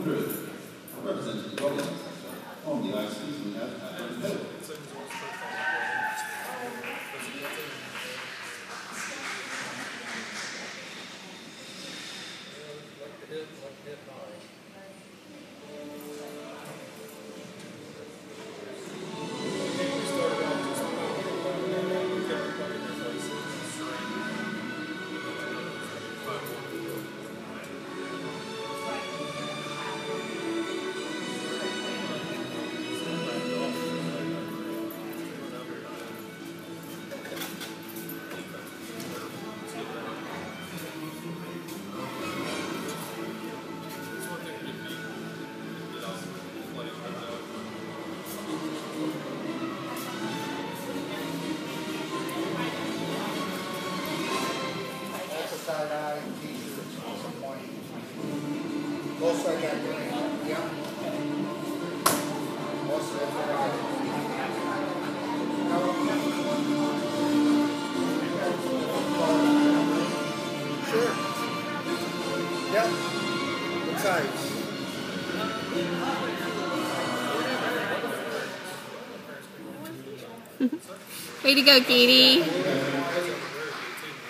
Drew, representing the Rollins sector. On the ice, we have Adam Hill. Tie-dye t-shirts at some point. Also, I got yeah. Also, sure. Yep. What size? Way to go, Katie.